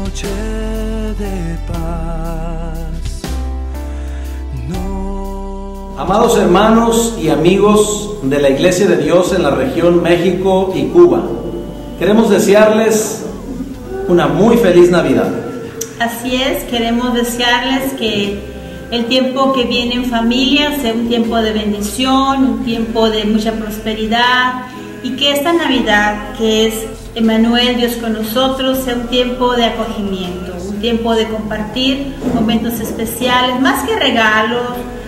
noche de paz. No. Amados hermanos y amigos de la Iglesia de Dios en la región México y Cuba, queremos desearles una muy feliz Navidad. Así es, queremos desearles que el tiempo que viene en familia sea un tiempo de bendición, un tiempo de mucha prosperidad, y que esta Navidad, que es Emmanuel, Dios con nosotros, sea un tiempo de acogimiento, un tiempo de compartir momentos especiales, más que regalos,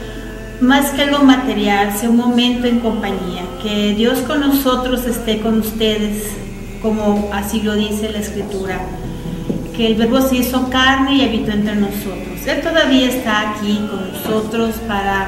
más que algo material, sea un momento en compañía, que Dios con nosotros esté con ustedes, como así lo dice la Escritura, que el Verbo se hizo carne y habitó entre nosotros. Él todavía está aquí con nosotros para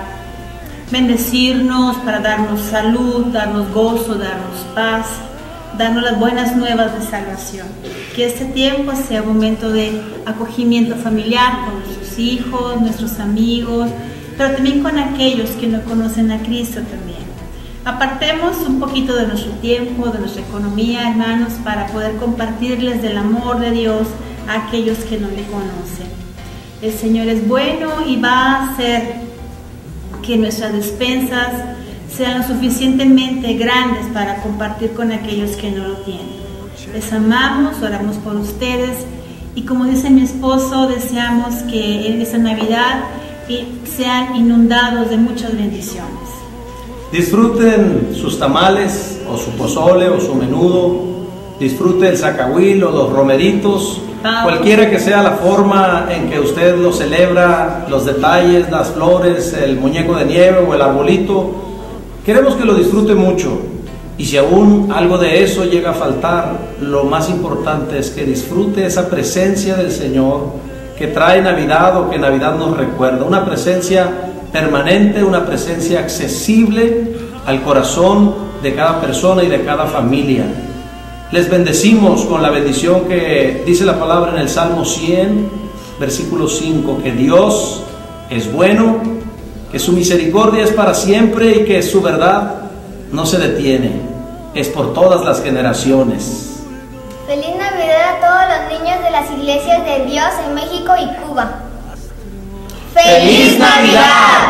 bendecirnos, para darnos salud, darnos gozo, darnos paz, darnos las buenas nuevas de salvación. Que este tiempo sea un momento de acogimiento familiar con nuestros hijos, nuestros amigos, pero también con aquellos que no conocen a Cristo también. Apartemos un poquito de nuestro tiempo, de nuestra economía, hermanos, para poder compartirles del amor de Dios a aquellos que no le conocen. El Señor es bueno y va a hacer que nuestras despensas sean lo suficientemente grandes para compartir con aquellos que no lo tienen. Les amamos, oramos por ustedes y, como dice mi esposo, deseamos que en esta Navidad sean inundados de muchas bendiciones. Disfruten sus tamales o su pozole o su menudo, disfrute el zacahuil o los romeritos, cualquiera que sea la forma en que usted lo celebra, los detalles, las flores, el muñeco de nieve o el arbolito. Queremos que lo disfrute mucho, y si aún algo de eso llega a faltar, lo más importante es que disfrute esa presencia del Señor que trae Navidad o que Navidad nos recuerda, una presencia permanente, una presencia accesible al corazón de cada persona y de cada familia. Les bendecimos con la bendición que dice la palabra en el Salmo 100, versículo 5, que Dios es bueno, que su misericordia es para siempre y que su verdad no se detiene, es por todas las generaciones. Feliz Navidad a todos los niños de las iglesias de Dios en México y Cuba. ¡Feliz Navidad!